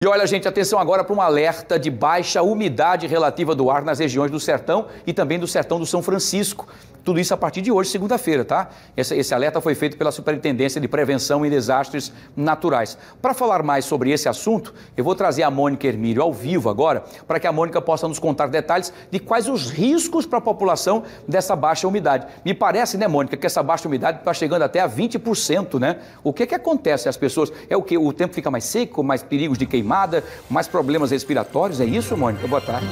E olha, gente, atenção agora para um alerta de baixa umidade relativa do ar nas regiões do Sertão e também do Sertão do São Francisco. Tudo isso a partir de hoje, segunda-feira, tá? Esse alerta foi feito pela Superintendência de Prevenção em Desastres Naturais. Para falar mais sobre esse assunto, eu vou trazer a Mônica Hermílio ao vivo agora, para que a Mônica possa nos contar detalhes de quais os riscos para a população dessa baixa umidade. Me parece, né, Mônica, que essa baixa umidade está chegando até a 20%, né? O que acontece às pessoas? É o que? O tempo fica mais seco, mais perigos de queimada, mais problemas respiratórios? É isso, Mônica? Boa tarde.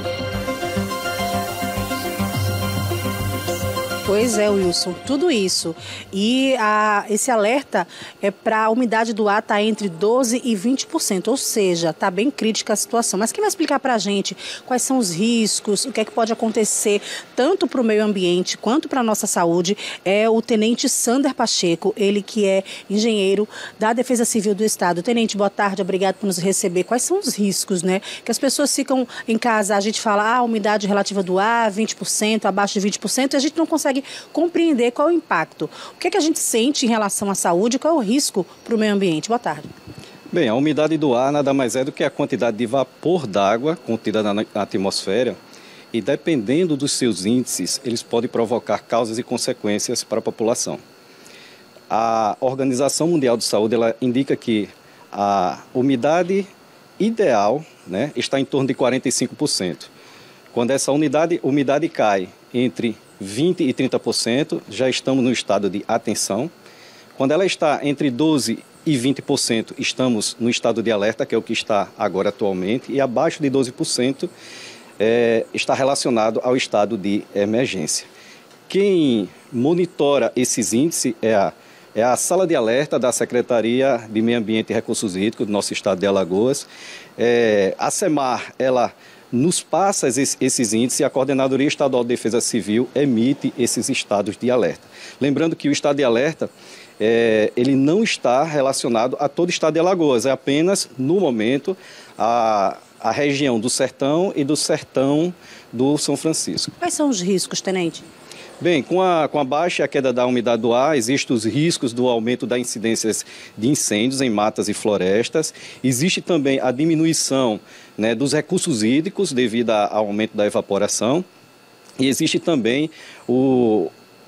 Pois é, Wilson, tudo isso. E esse alerta é para a umidade do ar estar entre 12% e 20%, ou seja, está bem crítica a situação. Mas quem vai explicar para a gente quais são os riscos, o que é que pode acontecer, tanto para o meio ambiente quanto para a nossa saúde, é o Tenente Sander Pacheco, ele que é engenheiro da Defesa Civil do Estado. Tenente, boa tarde, obrigado por nos receber. Quais são os riscos, né? Que as pessoas ficam em casa, a gente fala, a umidade relativa do ar, 20%, abaixo de 20%, e a gente não consegue compreender qual é o impacto. O que é que a gente sente em relação à saúde, qual é o risco para o meio ambiente? Boa tarde. Bem, a umidade do ar nada mais é do que a quantidade de vapor d'água contida na atmosfera e, dependendo dos seus índices, eles podem provocar causas e consequências para a população. A Organização Mundial de Saúde ela indica que a umidade ideal, né, está em torno de 45%. Quando essa umidade cai entre 20% e 30%, já estamos no estado de atenção. Quando ela está entre 12% e 20%, estamos no estado de alerta, que é o que está agora atualmente, e abaixo de 12% está relacionado ao estado de emergência. Quem monitora esses índices é a sala de alerta da Secretaria de Meio Ambiente e Recursos Hídricos do nosso estado de Alagoas. A SEMAR, ela nos passa esses índices e a Coordenadoria Estadual de Defesa Civil emite esses estados de alerta. Lembrando que o estado de alerta, ele não está relacionado a todo o estado de Alagoas, é apenas, no momento, a região do Sertão e do Sertão do São Francisco. Quais são os riscos, Tenente? Bem, com a baixa e a queda da umidade do ar, existem os riscos do aumento das incidências de incêndios em matas e florestas. Existe também a diminuição, né, dos recursos hídricos devido ao aumento da evaporação. E existe também o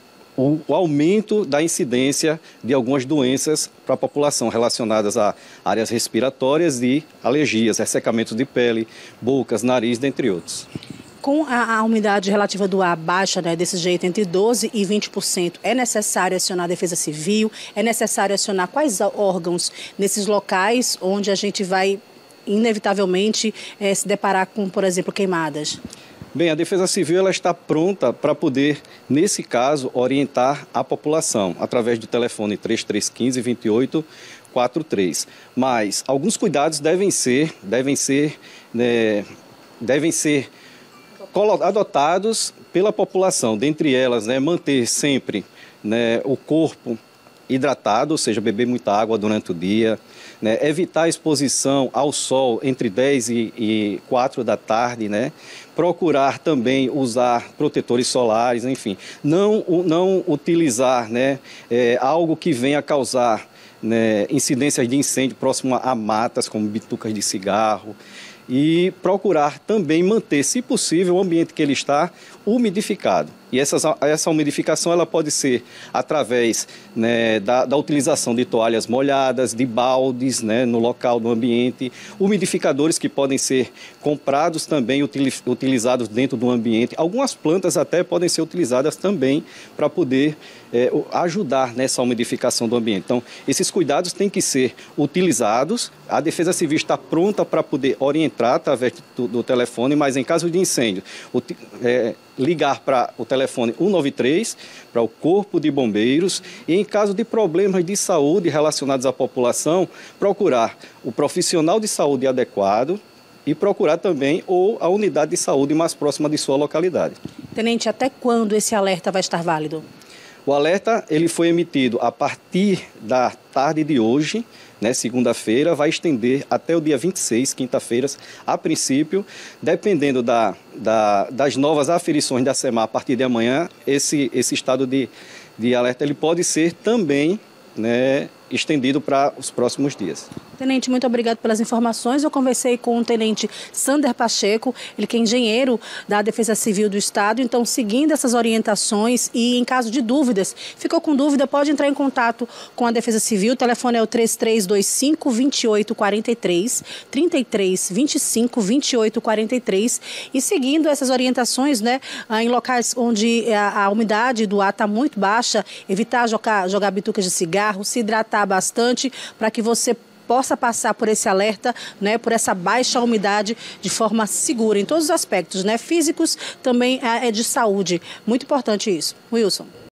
aumento da incidência de algumas doenças para a população relacionadas a áreas respiratórias e alergias, ressecamentos de pele, bocas, nariz, dentre outros. Com a umidade relativa do ar baixa, né, desse jeito, entre 12% e 20%, é necessário acionar a Defesa Civil? É necessário acionar quais órgãos nesses locais onde a gente vai, inevitavelmente, se deparar com, por exemplo, queimadas? Bem, a Defesa Civil ela está pronta para poder, nesse caso, orientar a população através do telefone 3315-2843. Mas alguns cuidados devem ser adotados pela população, dentre elas, né, manter sempre, né, o corpo hidratado, ou seja, beber muita água durante o dia, né, evitar a exposição ao sol entre 10 e 4 da tarde, né, procurar também usar protetores solares, enfim, não utilizar, né, algo que venha causar, né, incidências de incêndio próximo a matas, como bitucas de cigarro, e procurar também manter, se possível, o ambiente que ele está umidificado. E essa umidificação ela pode ser através, né, da utilização de toalhas molhadas, de baldes, né, no local, no ambiente, umidificadores que podem ser comprados também, utilizados dentro do ambiente. Algumas plantas até podem ser utilizadas também para poder ajudar nessa umidificação do ambiente. Então, esses cuidados têm que ser utilizados. A Defesa Civil está pronta para poder orientar através do telefone, mas em caso de incêndio, ligar para o telefone 193, para o Corpo de Bombeiros, e em caso de problemas de saúde relacionados à população, procurar o profissional de saúde adequado e procurar também a unidade de saúde mais próxima de sua localidade. Tenente, até quando esse alerta vai estar válido? O alerta ele foi emitido a partir da tarde de hoje, né, segunda-feira, vai estender até o dia 26, quinta-feira, a princípio, dependendo das novas aferições da SEMAR a partir de amanhã, esse estado de alerta ele pode ser também, né, estendido para os próximos dias. Tenente, muito obrigado pelas informações. Eu conversei com o tenente Sander Pacheco, ele que é engenheiro da Defesa Civil do Estado. Então, seguindo essas orientações e em caso de dúvidas, ficou com dúvida, pode entrar em contato com a Defesa Civil. O telefone é o 3325-2843, 3325-2843. E seguindo essas orientações, né, em locais onde a umidade do ar está muito baixa, evitar jogar bitucas de cigarro, se hidratar bastante para que você possa passar por esse alerta, né, por essa baixa umidade de forma segura, em todos os aspectos, né, físicos, também é de saúde. Muito importante isso. Wilson.